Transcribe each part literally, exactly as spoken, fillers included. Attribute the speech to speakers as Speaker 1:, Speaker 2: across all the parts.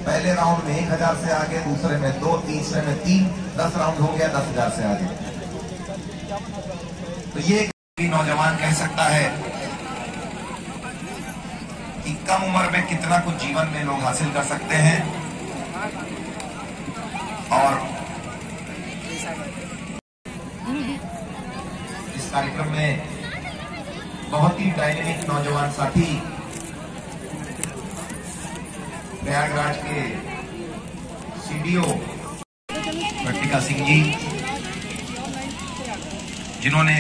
Speaker 1: पहले राउंड में एक हजार से आगे, दूसरे में दो, तीसरे में तीन, दस राउंड हो गया दस हजार से आगे। तो ये नौजवान कह सकता है कि कम उम्र में कितना कुछ जीवन में लोग हासिल कर सकते हैं। और इस कार्यक्रम में बहुत ही डायनेमिक नौजवान साथी प्रयागराज के सीडीओ वर्तिका सिंह जी, जिन्होंने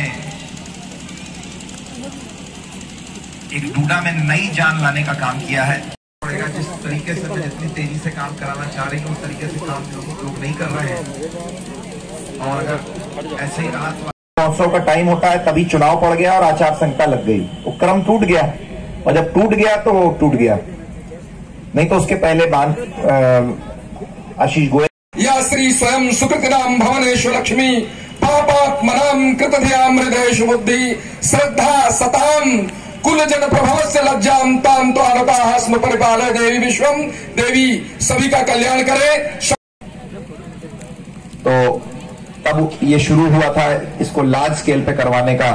Speaker 1: एक डूडा में नई जान लाने का काम किया है। जिस तरीके से मैं जितनी तेजी से काम कराना चाह रही हूँ उस तरीके से काम लोग, लोग नहीं कर रहे हैं। और अगर ऐसे ही रहा तो महोत्सव का टाइम होता है तभी चुनाव पड़ गया और आचार संहिता लग गई, वो क्रम टूट गया। और जब टूट गया तो वो टूट गया, नहीं तो उसके पहले बांध आशीष गोयल
Speaker 2: या श्री स्वयं सुकृतिनाम भवनेश लक्ष्मी पापात्मनाम कृतधियाम हृदयेषु बुद्धि श्रद्धा सताम कुल जन प्रभवस्य लज्जाम ताम तो अनुताः स्म परिपालय देवी विश्वम। देवी सभी का कल्याण करे।
Speaker 1: तो तब ये शुरू हुआ था इसको लार्ज स्केल पे करवाने का।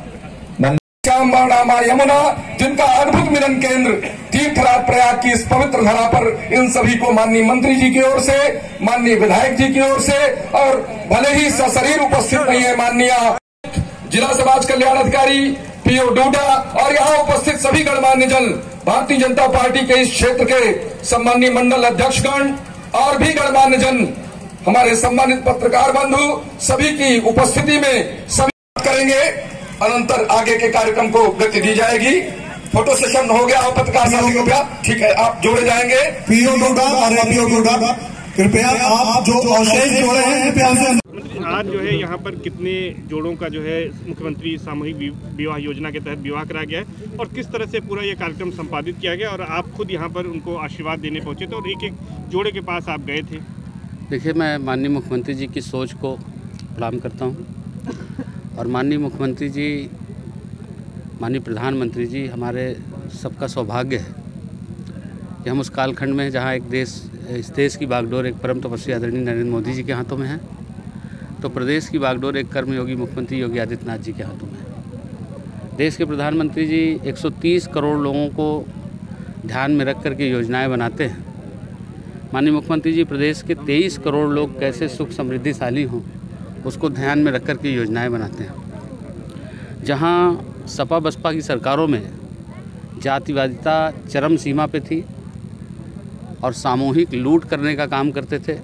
Speaker 2: श्याम यमुना, जिनका अद्भुत मिलन केंद्र तीर्थराज प्रयाग की इस पवित्र धरा पर, इन सभी को माननीय मंत्री जी की ओर से, माननीय विधायक जी की ओर से, और भले ही सशरीर उपस्थित नहीं है माननीय जिला समाज कल्याण अधिकारी पीओ डूडा और यहाँ उपस्थित सभी गणमान्य जन, भारतीय जनता पार्टी के इस क्षेत्र के सम्मानीय मंडल अध्यक्षगण और भी गणमान्य जन, हमारे सम्मानित पत्रकार बंधु, सभी की उपस्थिति में सभी बात करेंगे। अनंतर आगे के कार्यक्रम को गति दी जाएगी। फोटो सेशन हो गया, पत्रकार साथियों का ठीक है, आप जोड़े जाएंगे।
Speaker 3: पीओ डूडा और पीओ डूडा कृपया आप जो अवशेष जोड़े हैं कृपया से।
Speaker 4: आज जो है यहाँ पर कितने जोड़ों का जो है मुख्यमंत्री सामूहिक विवाह योजना के तहत विवाह कराया गया है और किस तरह से पूरा ये कार्यक्रम संपादित किया गया, और आप खुद यहाँ पर उनको आशीर्वाद देने पहुँचे थे और एक एक जोड़े के पास आप गए थे।
Speaker 5: देखिए, मैं माननीय मुख्यमंत्री जी की सोच को प्रणाम करता हूँ और माननीय मुख्यमंत्री जी, माननीय प्रधानमंत्री जी, हमारे सबका सौभाग्य है कि हम उस कालखंड में जहाँ एक देश इस देश की बागडोर एक परम तपस्वी आदरणीय नरेंद्र मोदी जी के हाथों में है, तो प्रदेश की बागडोर एक कर्मयोगी मुख्यमंत्री योगी आदित्यनाथ जी के हाथों में है। देश के प्रधानमंत्री जी एक सौ तीस करोड़ लोगों को ध्यान में रख कर के योजनाएं बनाते हैं। माननीय मुख्यमंत्री जी प्रदेश के तेईस करोड़ लोग कैसे सुख समृद्धिशाली हों उसको ध्यान में रख कर के योजनाएं बनाते हैं। जहां सपा बसपा की सरकारों में जातिवादिता चरम सीमा पे थी और सामूहिक लूट करने का काम करते थे,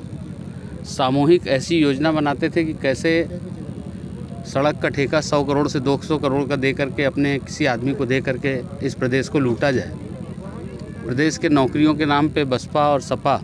Speaker 5: सामूहिक ऐसी योजना बनाते थे कि कैसे सड़क का ठेका सौ करोड़ से दो सौ करोड़ का दे करके अपने किसी आदमी को दे करके इस प्रदेश को लूटा जाए। प्रदेश के नौकरियों के नाम पे बसपा और सपा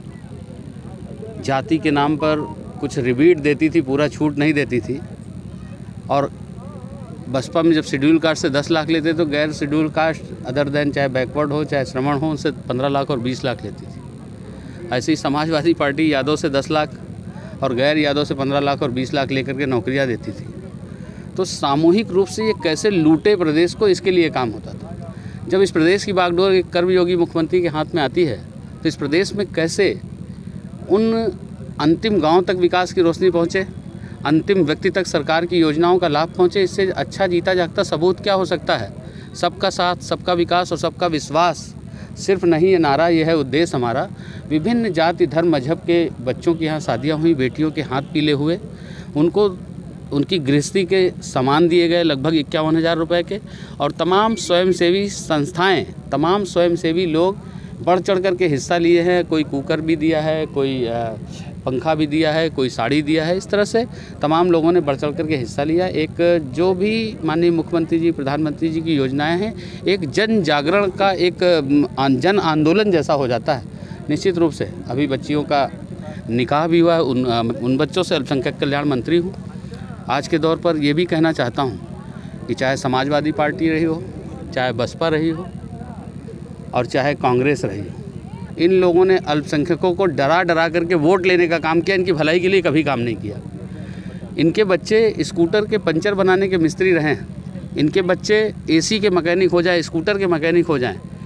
Speaker 5: जाति के नाम पर कुछ रिबीट देती थी, पूरा छूट नहीं देती थी। और बसपा में जब शेड्यूल कास्ट से दस लाख लेते तो गैर शेड्यूल कास्ट अदर देन चाहे बैकवर्ड हो चाहे श्रमण हो उनसे पंद्रह लाख और बीस लाख लेती थी। ऐसे ही समाजवादी पार्टी यादव से दस लाख और गैर यादव से पंद्रह लाख और बीस लाख लेकर के नौकरियां देती थी। तो सामूहिक रूप से ये कैसे लूटे प्रदेश को, इसके लिए काम होता था। जब इस प्रदेश की बागडोर एक कर्मयोगी मुख्यमंत्री के हाथ में आती है तो इस प्रदेश में कैसे उन अंतिम गांव तक विकास की रोशनी पहुंचे, अंतिम व्यक्ति तक सरकार की योजनाओं का लाभ पहुंचे, इससे अच्छा जीता जागता सबूत क्या हो सकता है। सबका साथ, सबका विकास और सबका विश्वास सिर्फ नहीं ये नारा, ये है उद्देश्य हमारा। विभिन्न जाति धर्म मजहब के बच्चों की यहाँ शादियाँ हुई, बेटियों के हाथ पीले हुए, उनको उनकी गृहस्थी के सामान दिए गए लगभग इक्यावन हज़ार रुपये के, और तमाम स्वयंसेवी संस्थाएं, तमाम स्वयंसेवी लोग बढ़ चढ़ कर के हिस्सा लिए हैं। कोई कुकर भी दिया है, कोई पंखा भी दिया है, कोई साड़ी दिया है। इस तरह से तमाम लोगों ने बढ़ चढ़ कर के हिस्सा लिया। एक जो भी माननीय मुख्यमंत्री जी प्रधानमंत्री जी की योजनाएं हैं, एक जन जागरण का एक जन आंदोलन जैसा हो जाता है। निश्चित रूप से अभी बच्चियों का निकाह भी हुआ है, उन उन बच्चों से अल्पसंख्यक कल्याण मंत्री हूँ। आज के दौर पर ये भी कहना चाहता हूँ कि चाहे समाजवादी पार्टी रही हो, चाहे बसपा रही हो और चाहे कांग्रेस रही हो, इन लोगों ने अल्पसंख्यकों को डरा डरा करके वोट लेने का काम किया, इनकी भलाई के लिए कभी काम नहीं किया। इनके बच्चे स्कूटर के पंचर बनाने के मिस्त्री रहे हैं, इनके बच्चे एसी के मैकेनिक हो जाए, स्कूटर के मैकेनिक हो जाएं,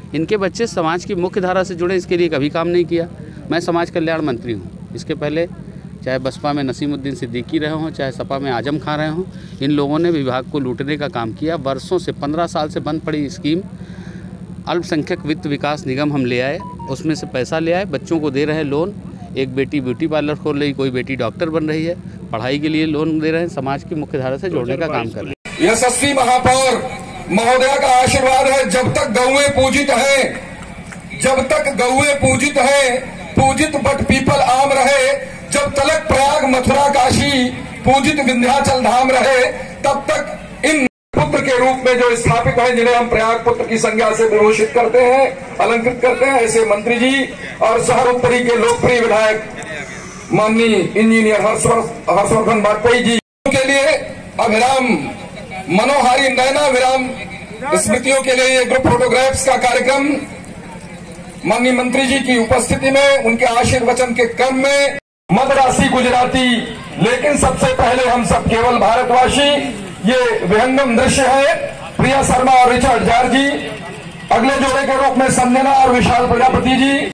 Speaker 5: इनके बच्चे समाज की मुख्य धारा से जुड़े, इसके लिए कभी काम नहीं किया। मैं समाज कल्याण मंत्री हूँ, इसके पहले चाहे बसपा में नसीमुद्दीन सिद्दीकी रहे हों, चाहे सपा में आजम खां रहे हों, इन लोगों ने विभाग को लूटने का काम किया। वर्षों से, पंद्रह साल से बंद पड़ी स्कीम अल्पसंख्यक वित्त विकास निगम हम ले आए, उसमें से पैसा ले आए, बच्चों को दे रहे हैं लोन। एक बेटी ब्यूटी पार्लर खोल रही, कोई बेटी डॉक्टर बन रही है, पढ़ाई के लिए लोन दे रहे हैं, समाज की मुख्य धारा से जोड़ने का काम कर रहे हैं।
Speaker 2: यशस्वी महापौर महोदया का आशीर्वाद है, जब तक गौएं पूजित है, जब तक गौएं पूजित है, पूजित बट पीपल आम रहे, जब तलक प्रयाग मथुरा काशी पूजित विंध्याचल धाम रहे, तब तक इन पुत्र के रूप में जो स्थापित है, जिन्हें हम प्रयाग पुत्र की संज्ञा से विभूषित करते हैं, अलंकृत करते हैं, ऐसे मंत्री जी और शहर उत्तरी के लोकप्रिय विधायक माननीय इंजीनियर हर्षवर्धन वाजपेयी जी के लिए अभिराम मनोहारी नैना विराम स्मृतियों के लिए ग्रुप फोटोग्राफ्स का कार्यक्रम माननीय मंत्री जी की उपस्थिति में, उनके आशीर्वचन के क्रम में मदरासी गुजराती, लेकिन सबसे पहले हम सब केवल भारतवासी। ये विहंगम दृश्य है प्रिया शर्मा और रिचर्ड जार्जी, अगले जोड़े के रूप में संजना और विशाल प्रजापति जी।